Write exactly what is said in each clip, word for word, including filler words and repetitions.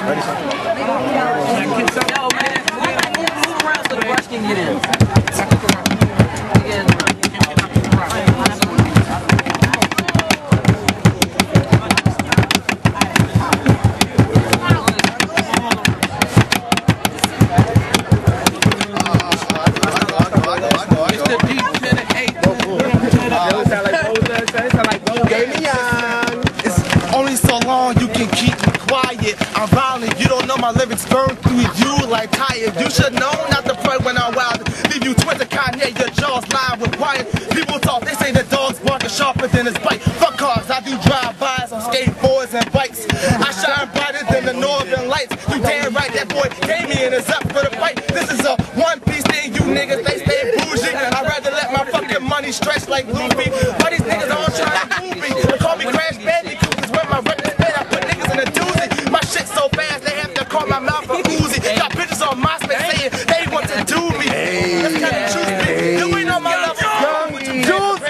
Ready, son? Yo, man, move around so the brush can get in. I'm violent, you don't know my lyrics burn through you like tires. You should know not to pray when I'm wild. Leave you twisted Kanye, your jaws line with wire. People talk, they say the dog's barking sharper than his bite. Fuck cars, I do drive-bys on skateboards and bikes. I shine brighter than the northern lights. You damn right, that boy Damien is up for the fight. This is a one-piece thing, you niggas, they stay bougie. I'd rather let my fucking money stretch like Luffy. Why these niggas all trying to move me? They call me Crash Bandicoot, cause when my records bed, I put niggas in a doozy. My shit so fast, they have to call my mouth a Uzi. Got bitches on MySpace saying they want to do me. That's kind of truth, bitch. You ain't on my level. Jules,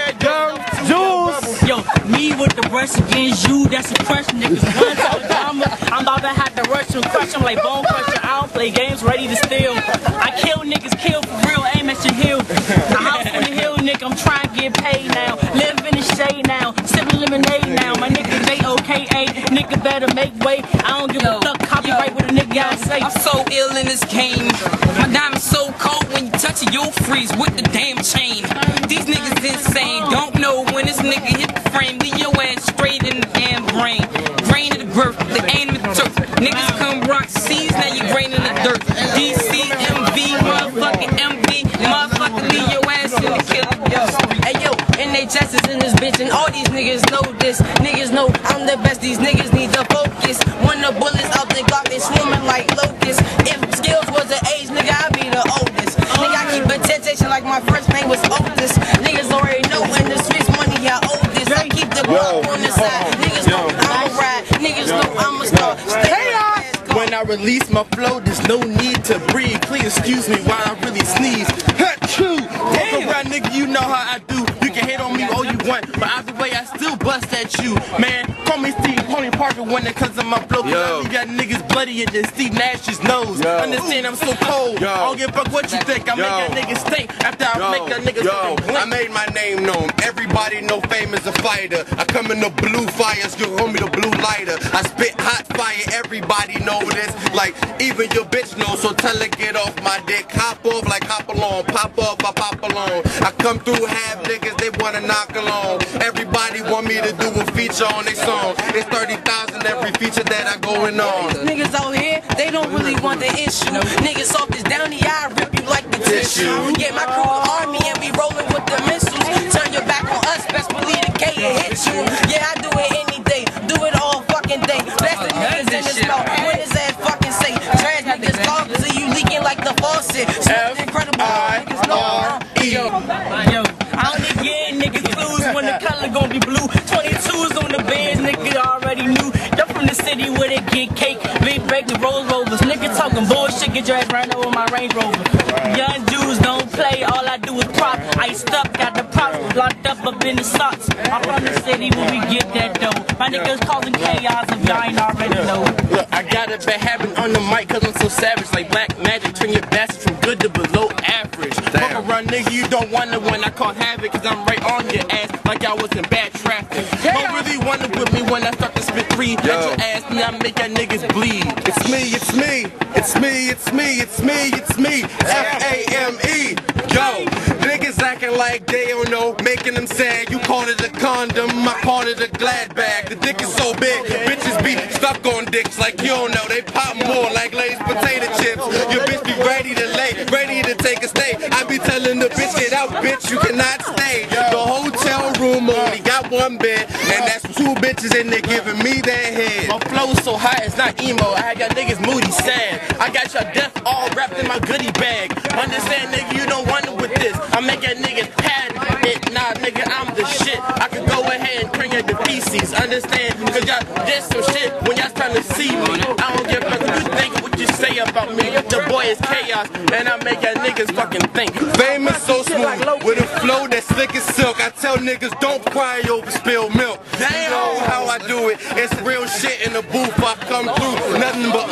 Jules. Yo, me with the brush against you, that's a crush, niggas. One time drama, I'm about to have to rush and crush them like Bone Crusher. I don't play games, ready to steal. I kill niggas, kill for real, aim at your hill. A house on the hill, nigga, I'm trying to get paid now. Live in the shade now, sipping lemonade now. My nigga J O K A, nigga better make way. I don't give a fuck, copyright what a nigga gotta say. I'm so ill in this game. My diamond's so cold when you touch it, you'll freeze with the damn chain. These niggas insane, don't know when this nigga hit the frame. Leave your ass straight in the damn brain. Brain of the birth, the aim of the turf. Niggas come rock seas, now you brain in the dirt. D C M V, motherfucking M V, motherfucker leave your ass in the killer. Hey yo, N H S is in this bitch and all these niggas know this. Niggas know I'm the best, these niggas need to focus. When the bullets up the Glock, they swimming like locusts. If skills was an age, nigga, I'd be the oldest. Nigga, I keep a temptation like my first name was Otis. Niggas already know in the streets money I owe this. I keep the block on the side. Niggas know I'm a ride. Niggas know I'm a star. Stay on. When I release my flow, there's no need to breathe. Please excuse me while I really sneeze. Achoo! Walk around, nigga, you know how I do. You can hate on me all you want, but either way, I still bust at you. Man, call me Steve Pony Parker when it comes to my flow. Cause I leave y'all niggas bloody than Steve Nash's nose. Yo. Understand I'm so cold. Yo. I don't give a fuck what you think. I make y'all niggas stink after I Yo. make y'all niggas Yo, I made my name known. Everybody know fame is a fighter. I come in the blue fires, you call me the blue lighter. I spit hot fire, everybody know this. Like, even your bitch knows, so tell her get off my dick. Hop off like hop along, pop off, I pop along. I come through half niggas, they wanna knock along. Everybody want me to do a feature on their song. It's thirty thousand every feature that I going on. Niggas out here, they don't really want the issue. Niggas off this down the eye, rip you like the tissue. Yeah, my crew army and we rolling with the missiles. Turn your back on us, best believe the K will hit you. Yeah, I do it any day, do it all fucking day. Blast the niggas in this mouth, when is that fucking say? Trash niggas talk, see you leaking like the faucet. Incredible, niggas know I'm Yo, yo, I only get niggas clues when the color gon' be blue. twenty-twos on the bands, nigga already knew. Y'all from the city where they get cake, big breaking Rolls Rovers. Nigga talking bullshit, get your ass ran over my Range Rover. Young dudes don't play, all I do is prop. Iced up, got the props, locked up up in the socks. I'm from the city where we get that dough. My niggas causing chaos if y'all ain't already know. Look, I got a bad habit on the mic cause I'm so savage. Like black magic, turn your bastard from good to below average. Fuck around, nigga, you don't wonder when I call havoc, cause I'm right on your ass like I was in bad traffic. Don't really wonder with me when I start to spit three at your ass and I make y'all niggas bleed. It's me, it's me, it's me, it's me, it's me, it's me, F A M E. Yo, niggas acting like they don't know, making them sad. You call it a condom, I call it a glad bag. The dick is so big, bitches be stuck on dicks like you don't know. They pop more like Lay's potato chips. Your bitch be ready to lay, ready to take a stay. I be telling the bitch, get out, bitch, you cannot stay. The hotel room only got one bed, and that's two bitches in there giving me their head. My flow so high, it's not emo. I had y'all niggas moody, sad. I got y'all death all wrapped in my goodie bag. Understand, nigga, you don't wonder with this. I make y'all niggas had it. Nah, nigga, I'm the shit. I could go ahead and bring y'all the feces. Understand? Cause y'all did some shit when y'all trying to see me. I don't give a fuck what you think, what you say about me. The boy is chaos, and I make y'all niggas fucking think. Fame is so smooth, with a flow that's slick as silk. I tell niggas don't cry over spilled milk. You know how I do it. It's real shit in the booth. I come through, nothing but honesty.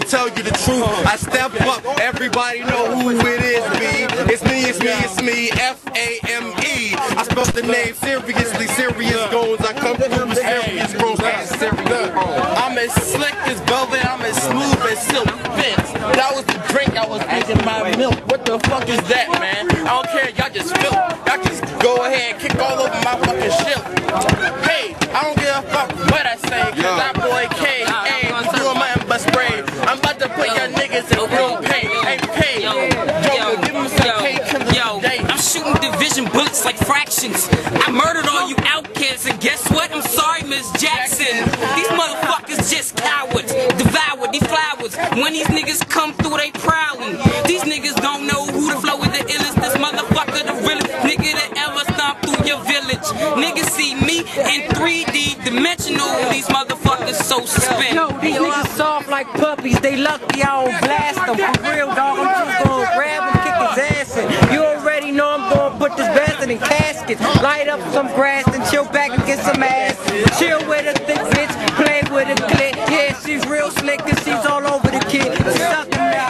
tell you the truth. I step up, everybody know who it is, me. It's me, it's me, it's me, F A M E. I spell the name seriously, serious goals. I come through with serious growth, serious I'm as slick as velvet, I'm as smooth as silk. Vince, that was the drink I was drinking my milk. What the fuck is that, man? I don't care, y'all just filth. Y'all just go ahead and kick all over my fucking shit. Hey, I don't give a fuck what I say, cause that boy K, hey, doing my but spray. I'm about to put your niggas in real pain. Hey, pay. Yo, give me some cake to the day. I'm shooting division bullets like fractions. I murdered all you outcasts, and guess what? I'm sorry, Miss Jackson. These motherfuckers just cowards. Devour these flowers. When these niggas come through, they prowling. These niggas don't know who the flow is the illest. This motherfucker the realest nigga that ever stomped through your village. Niggas see me in three D dimensional. These motherfuckers so suspended. Yo, these niggas soft like puppies. They lucky I don't blast them. For real, dog. I'm just gonna grab him, kick his ass in. You already know I'm gonna put this bastard in caskets. Light up some grass and chill back and get some ass. Chill with a thick bitch, play with a clit. Yeah, she's real slick and she's all over the kid. She's sucking out.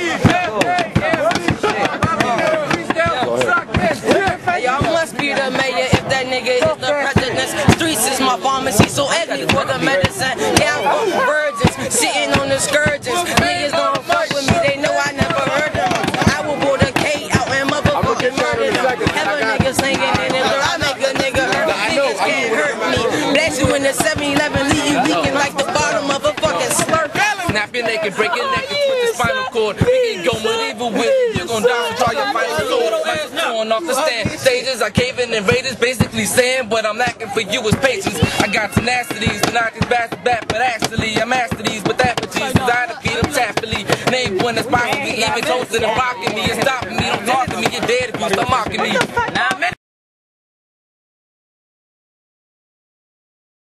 Y'all must be the mayor if that nigga is the president. Streets is my pharmacy, so ask me for the medicine. Yeah, I'm fucking virgins, sitting on the scourges. Niggas don't fuck with me, they know I never heard them. I will pull the K out and motherfucking murder them. Have a nigga singing in it, I make a nigga hurt. Niggas can't hurt me. Bless you in the seven eleven, leave you leaking like the bottom of a fucking slurp. Snap your neck and break your neck and twist the spinal cord. We can go medieval with you, you're gonna die so try your final sword. Going off the stand, stages I cave in invaders, basically saying what I'm lacking for you is patience. I got tenacities to knock these bastards back, but actually I'm master these with apathies. Cause I defeat them tactfully. Name one that's possibly even toasted and rocking me and stopping me. Don't talk to me, you're dead if you start mocking me. Now I'm